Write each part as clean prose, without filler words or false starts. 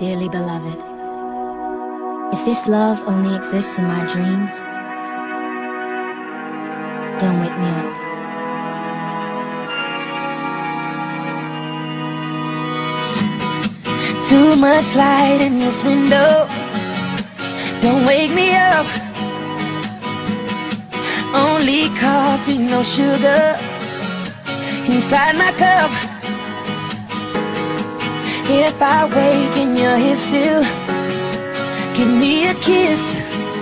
dearly beloved, if this love only exists in my dreams, don't wake me up. Too much light in this window, don't wake me up. Only coffee, no sugar inside my cup. If I wake and you're here still, give me a kiss.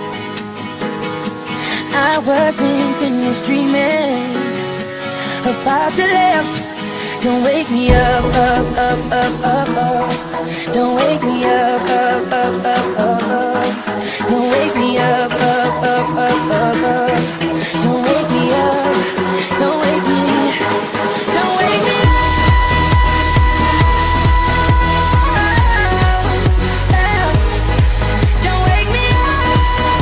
I wasn't finished dreaming about your lips. Don't wake me up, up, up, up, up, up. Don't wake me up, up, up, up, up, up. Don't wake me up, up, up, up, up, up. Don't wake me up, don't wake me, don't wake me up. Don't wake me up.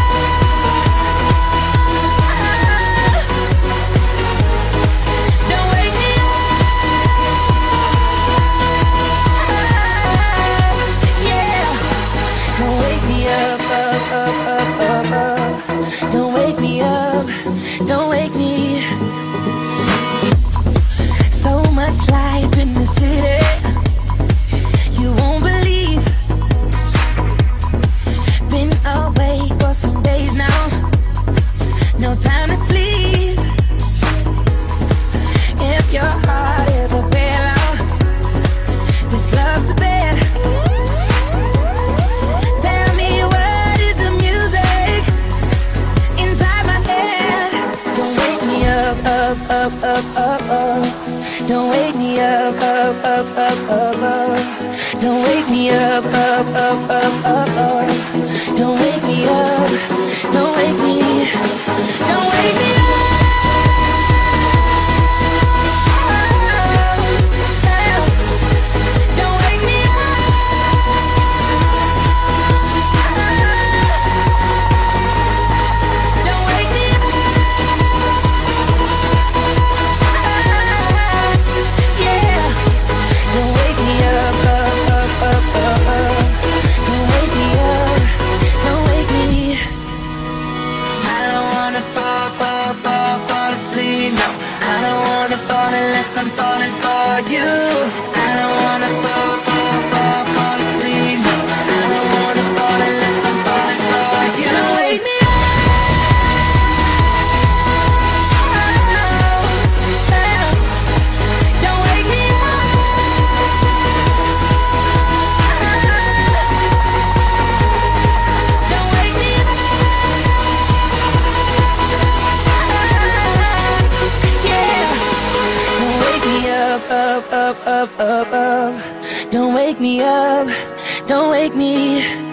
Don't wake me up. Yeah. Don't wake me up, up, up, up, up, up. Don't wake me up. Don't wake me. So much life in the city, you won't believe. Been away for some days now, no time to sleep. If your heart is a pillow, this love's the bed. Tell me what is the music inside my head. Don't wake me up, up, up, up, up, up. Don't wake me up, up, up, up, up, up. Don't wake me up, up, up, up, up, up. Don't wake me up, don't wake me, don't wake me up. Don't wake me up. Don't wake me up. Yeah. Don't wake me up, up, up, up, up, up. Don't wake me up, don't wake me. I don't wanna fall, fall, fall, fall asleep, no. I don't wanna fall unless I'm falling for you. I don't wanna fall, fall, fall, fall asleep, no. I don't wanna fall unless I'm falling for you. Don't wake me up. Don't wake me up. Don't wake me up. Yeah. Don't wake me up, up, up, up, up, up. Don't wake me up, don't wake me.